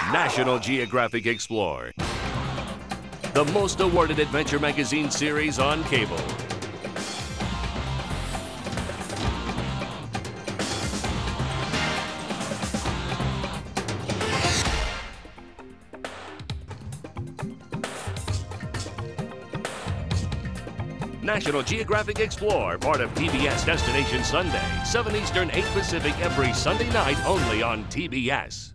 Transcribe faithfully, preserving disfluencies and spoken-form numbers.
National Geographic Explore, the most awarded adventure magazine series on cable. National Geographic Explore, part of T B S Destination Sunday, seven Eastern, eight Pacific every Sunday night only on T B S.